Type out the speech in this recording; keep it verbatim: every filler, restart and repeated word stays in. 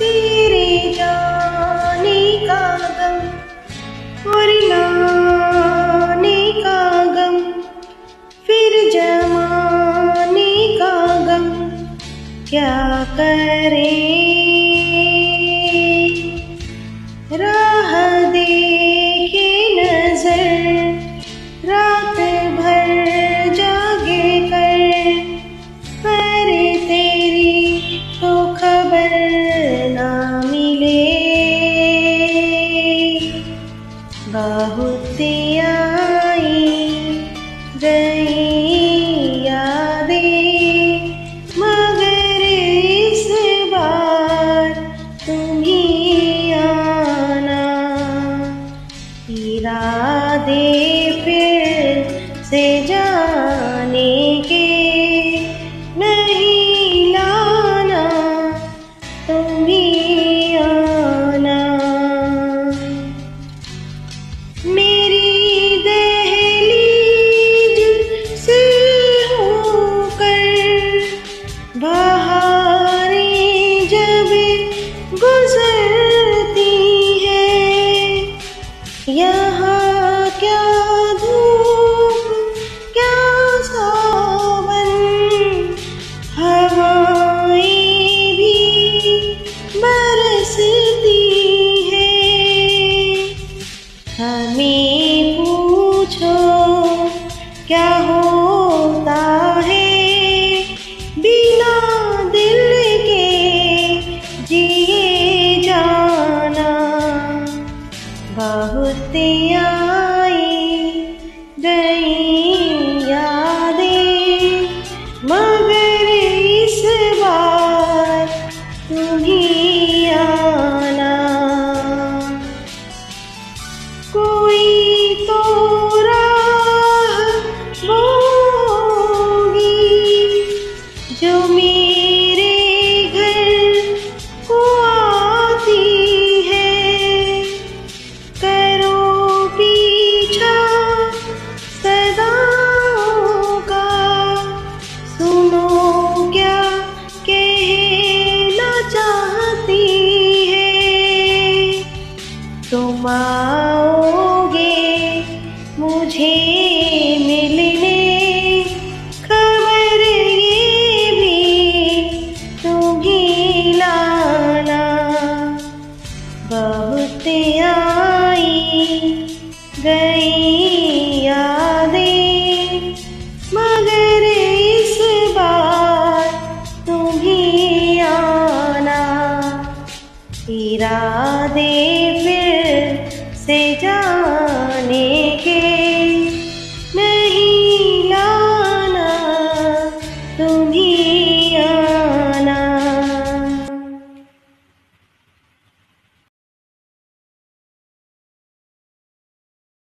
तेरे जाने का गम और लाने का गम, फिर जमाने का गम क्या करें। राह देखे नजर रात भर जागे कर, पर तेरी तो खबर ना मिले। बहुत आई गई यादें, मगर इस बार तुम ही आना। इरादे फिर से जाने के नहीं लाना, तुम ही आना। मेरी दहलीज से होकर बहारें जब गुजरती हैं, यहाँ क्या धूप क्या सावन, हवाएं भी बरसती हैं। हमें पूछो क्या होता है बिना दिल के जिए जाना। बहुत आई गई यादें, मगर इस बार तुम ही आना। कोई तो राह वो होगी जो मेरे घर को आती है, करो पीछा सदाओं का, सुनो क्या कहना चाहती है। तुम आओगे मुझे मिलने, खबर ये भी तुम ही लाना। बहुत आई गई यादें, मगर इस बार तुम ही आना। इरादे फिर से जा